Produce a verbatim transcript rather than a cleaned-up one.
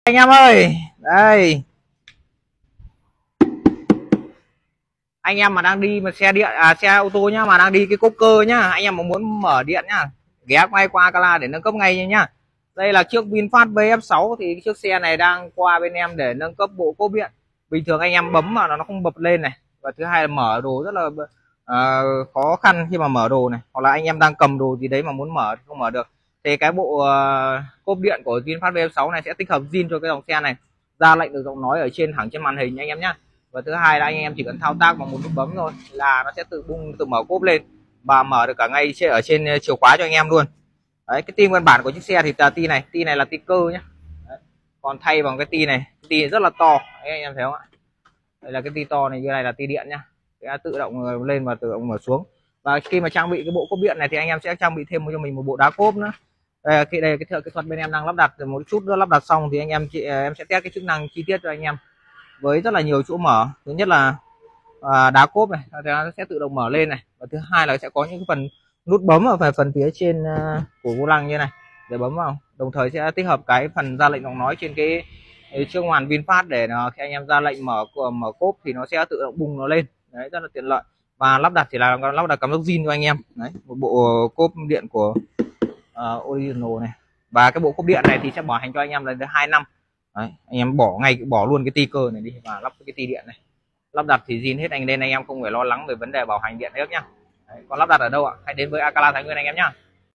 Anh em ơi, đây anh em mà đang đi mà xe điện à xe ô tô nhá, mà đang đi cái cốp cơ nhá, anh em mà muốn mở điện nhá, ghé ngay qua Akala để nâng cấp ngay nhá. Đây là chiếc VinFast vê ép sáu, thì chiếc xe này đang qua bên em để nâng cấp bộ cốp điện. Bình thường anh em bấm mà nó không bật lên này, và thứ hai là mở đồ rất là uh, khó khăn khi mà mở đồ này, hoặc là anh em đang cầm đồ gì đấy mà muốn mở thì không mở được. Thì cái bộ uh, cốp điện của VinFast vê ép sáu này sẽ tích hợp zin cho cái dòng xe này, ra lệnh được giọng nói ở trên thẳng trên màn hình anh em nhá. Và thứ hai là anh em chỉ cần thao tác bằng một nút bấm thôi là nó sẽ tự bung tự mở cốp lên và mở được cả ngay ở trên chìa khóa cho anh em luôn. Đấy, cái ti nguyên bản của chiếc xe thì là ti này, ti này là ti cơ nhá. Đấy. Còn thay bằng cái ti này, ti rất là to. Đấy, anh em thấy không ạ? Đây là cái ti to này, như này là ti điện nhá. Sẽ tự động lên và tự động mở xuống. Và khi mà trang bị cái bộ cốp điện này thì anh em sẽ trang bị thêm cho mình một bộ đá cốp nữa. Đây là cái đây cái thợ kỹ thuật bên em đang lắp đặt, một chút nữa lắp đặt xong thì anh em chị em sẽ test cái chức năng chi tiết cho anh em với rất là nhiều chỗ mở. Thứ nhất là à, đá cốp này nó sẽ tự động mở lên này, và thứ hai là sẽ có những phần nút bấm ở phần phần phía trên uh, của vô lăng như này để bấm vào, đồng thời sẽ tích hợp cái phần ra lệnh giọng nói trên cái, cái chiếc hoàn VinFast để nó, khi anh em ra lệnh mở mở cốp thì nó sẽ tự động bung nó lên. Đấy, rất là tiện lợi. Và lắp đặt thì là lắp đặt cắm dốc zin cho anh em. Đấy, một bộ cốp điện của uh, original này, và cái bộ cốp điện này thì sẽ bảo hành cho anh em là hai năm. Đấy, anh em bỏ ngay bỏ luôn cái ti cơ này đi và lắp cái ti điện này, lắp đặt thì zin hết anh, nên anh em không phải lo lắng về vấn đề bảo hành điện nữa nhá. Đấy, còn lắp đặt ở đâu ạ? Hãy đến với Akala Thái Nguyên anh em nhá.